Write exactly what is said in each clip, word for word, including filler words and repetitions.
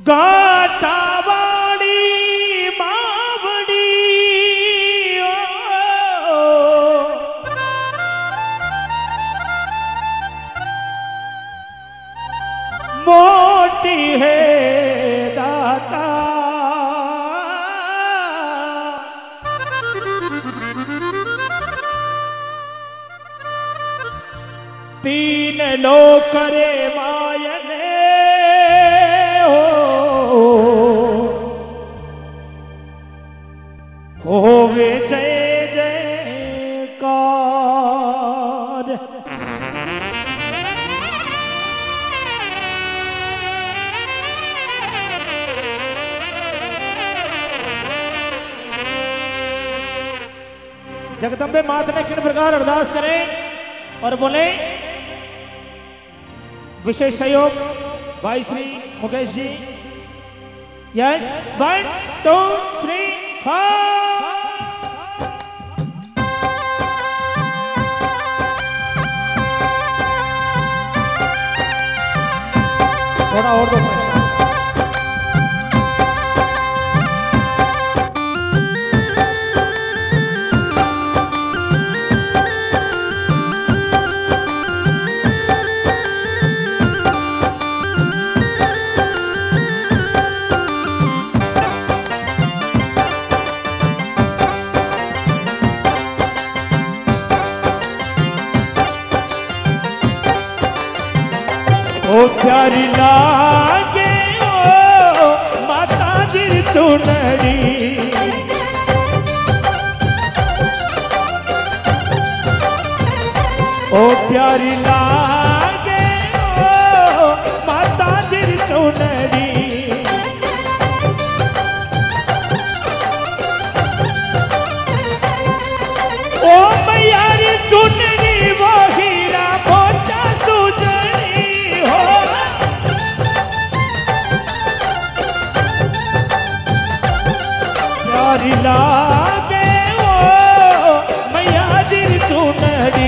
गाटावाड़ी मावड़ी ओ, मोटी है दाता तीन लोग करे मायने होवे जय जयकार। जगदम्बे मात ने किन प्रकार अरदास करें और बोले विशेष सहयोग भाई Shri Mukesh ji. Yes one two three four. थोड़ा और दो ओ प्यारी लागे ओ माता जी चुनरी ओ प्यारी लागे ओ माता जी चुनरी ओ मैया री चुनरी वो हीरा मोचा सुजनी प्यारी लागे ओ मैया जी चुनरी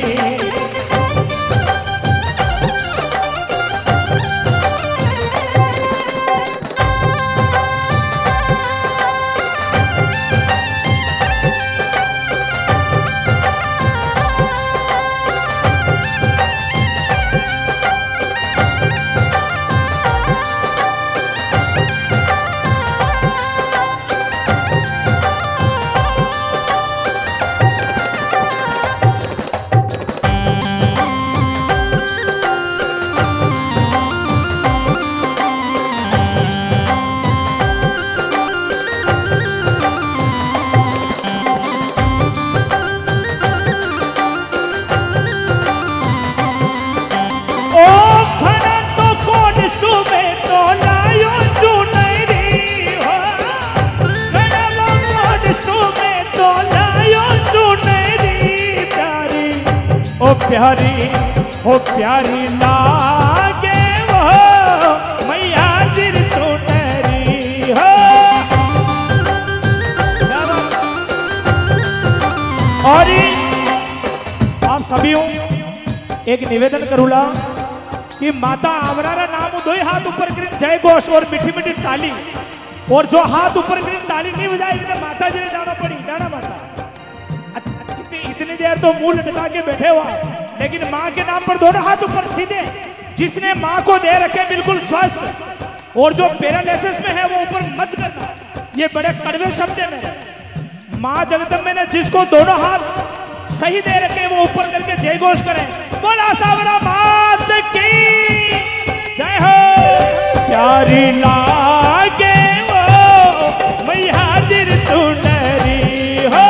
प्यारी हो प्यारी लागे वो मैया जी चुनरी हो। और आप सभी एक निवेदन करूला कि माता आवरारा नाम दो हाथ ऊपर कर जय घोष और मीठी मीठी ताली और जो हाथ ऊपर कर ताली नहीं बजाएगी माता जी ने जाना पड़ी जाना माता इतनी देर तो मुंह लटका के बैठे हुआ लेकिन माँ के नाम पर दोनों हाथ ऊपर सीधे जिसने माँ को दे रखे बिल्कुल स्वस्थ और जो पैरालिसिस में है वो ऊपर मत करना ये बड़े कड़वे शब्द में माँ जगदम्बे ने जिसको दोनों हाथ सही दे रखे वो ऊपर करके जय घोष करें बोला सावरा मात की जय हो। प्यारी लागे वो मैया जी चुनरी हो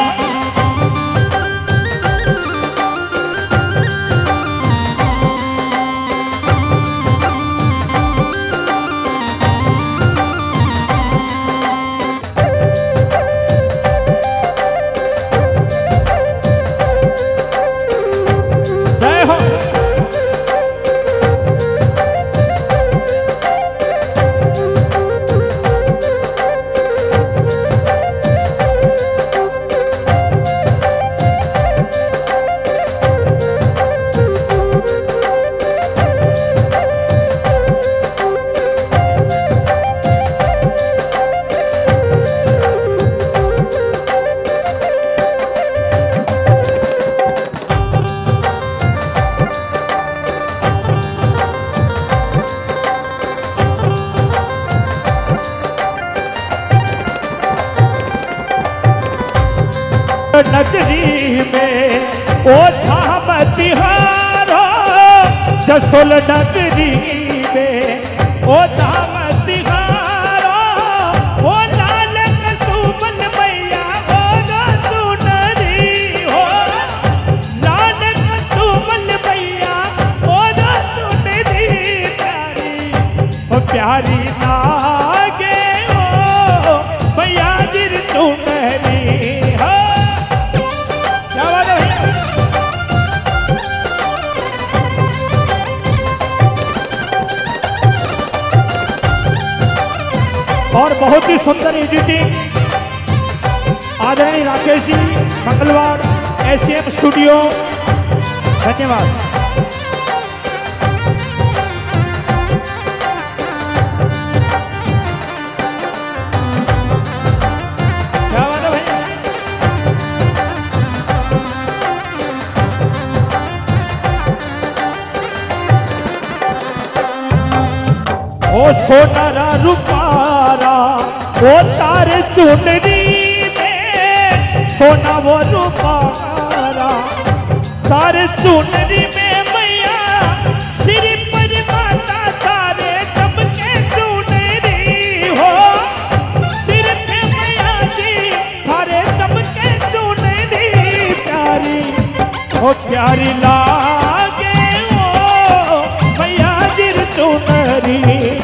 नगरी में ओ धाम तिहारो जसोल नगरी में ओ धाम तिहारो ओ लाल कसुमन मैया हो सुनरी हो लाल कसुमन मैया हो सुनरी प्यारी ओ प्यारी लागे ओ मैया गिर सुनरी और बहुत ही सुंदर एडिटिंग आदरणीय राकेश जी मंगलवार एसएम स्टूडियो, धन्यवाद। क्या बात है भैया। ओ सोनारा रूपारा वो तार चुनरी में सोना वो रूपारा तार चुनरी में मैया सिर पर माता तारे चमके चुनरी हो सिर पे मैया जी तारे चमके चुनरी प्यारी ओ प्यारी लागे ओ मैया गिर चुनरी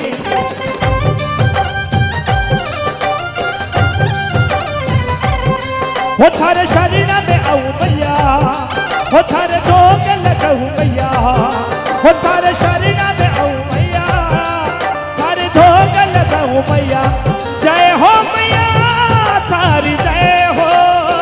हो थारे शरीर में आऊ मैया हो थारे जोग लगाऊ मैया हो थारे शरीर में आऊ मैया थारे जोग लगाऊ मैया जय हो मैया थारी जय हो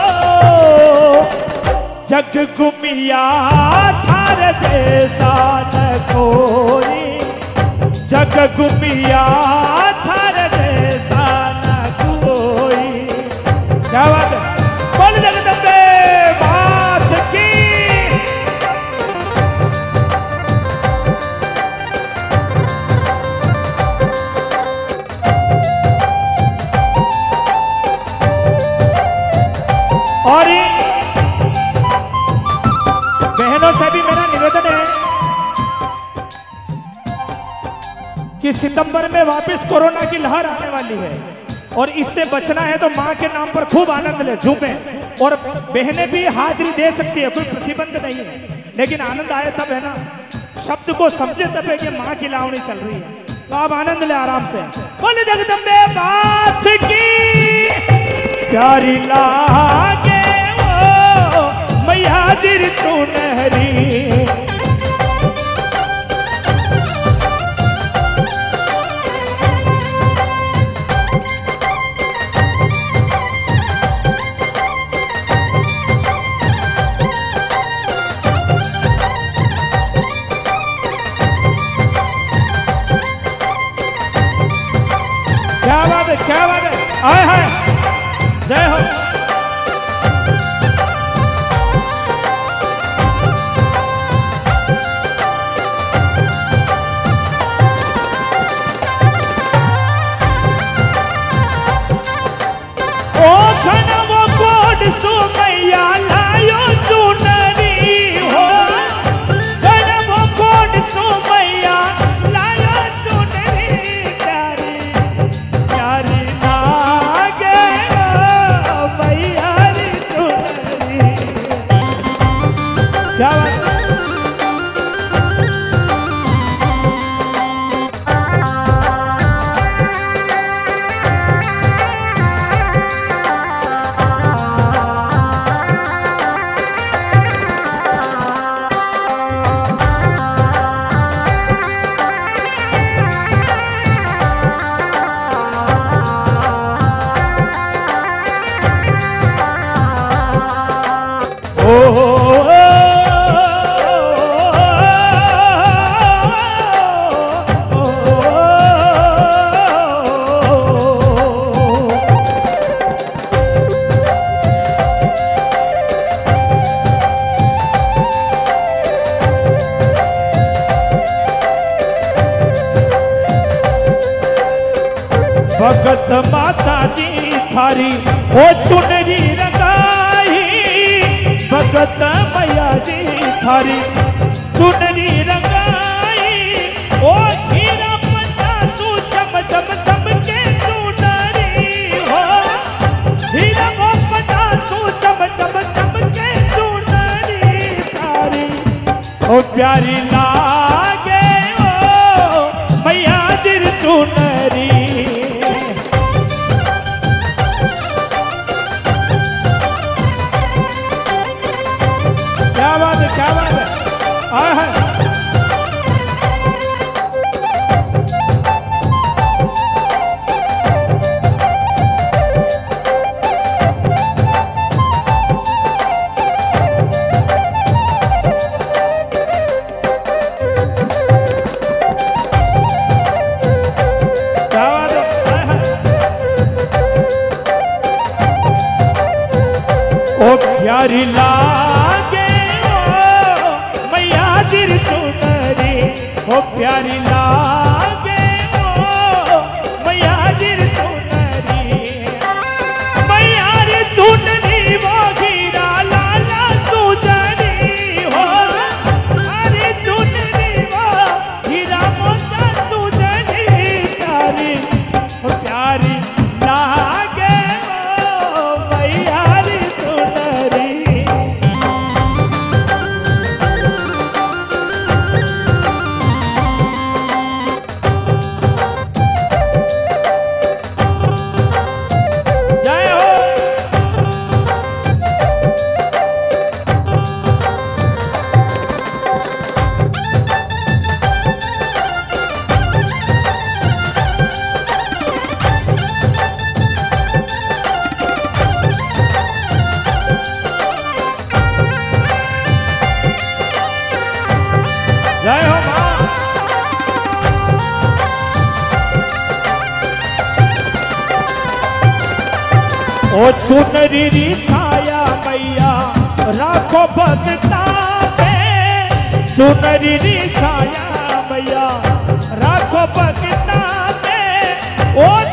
जग गुमिया थारे जैसा न कोई जग गुमिया थारे जैसा न कोई। क्या बात है। जगदम्बे बात की और बहनों से भी मेरा निवेदन है कि सितंबर में वापस कोरोना की लहर आने वाली है और इससे बचना है तो मां के नाम पर खूब आनंद ले झूमे और बहनें भी हाजिरी दे सकती है, कोई प्रतिबंध नहीं है, लेकिन आनंद आए तब है ना, शब्द को समझे तब है कि मां की लावणी चल रही है, तो आप आनंद ले आराम से। बोले जगदम्बे बात की प्यारी लागे ओ मैया गिर सुनहरी क्या बात है, क्या बात है, आए हाय जय हो। ओ घना वो कोड सो मैया लायो चुनरी हो घना वो कोड सो मैया लायो चुनरी प्यारी प्यारी लागे ओ मैया री चुनरी। क्या बात है। भगत माता जी थारी ओ चुनरी रंगाई भगत मैया जी थारी चुनरी रंगाई ओ हीरा पचासू चम चम चम के चुनरी हो हीरा वो पचासू चम चम चम के चुनरी थारी ओ प्यारी लागे ओ मैया जी चुनरी। क्या बात है, क्या बात है। आहा। क्या बात है। आहा। ओ प्यारी लागे चुनरी हो प्यारी लागे ओ मैया जी चुनरी मैया रे चुनरी वो हीरा लाला सुजनी हो अरे चुनरी वो हीरा मोता सुजनी प्यारी हो प्यारी लागे ओ मैया रे चुनरी। जय हो मां। ओ चुनरी री छाया मैया राखो भगता पे चुनरी री छाया मैया राखो भगता पे ओ